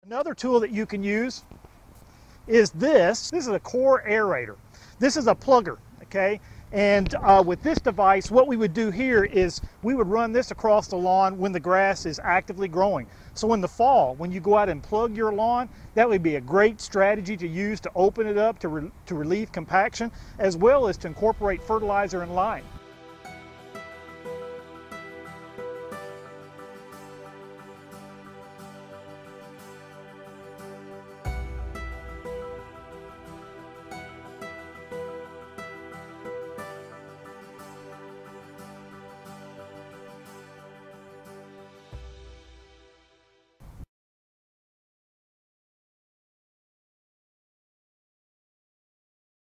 Another tool that you can use is this. This is a core aerator. This is a plugger, okay? And with this device, what we would do here is we would run this across the lawn when the grass is actively growing. So in the fall, when you go out and plug your lawn, that would be a great strategy to use to open it up to relieve compaction, as well as to incorporate fertilizer and lime.